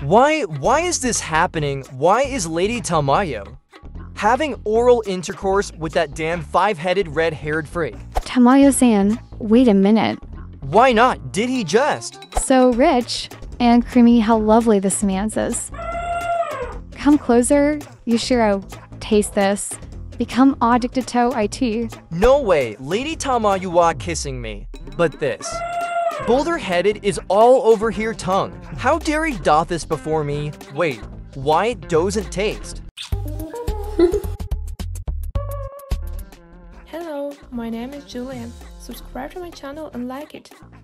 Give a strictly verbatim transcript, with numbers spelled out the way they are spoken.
Why, why is this happening? Why is Lady Tamayo having oral intercourse with that damn five-headed red-haired freak? Tamayo-san, wait a minute. Why not? Did he just? So rich and creamy, how lovely this man's is. Come closer, Yushiro. Taste this. Become addicted to it. No way, Lady Tamayo wa kissing me. But this. Boulder-headed is all over here tongue. How dare he doth this before me? Wait, why it doesn't taste? Hello, my name is Julian. Subscribe to my channel and like it.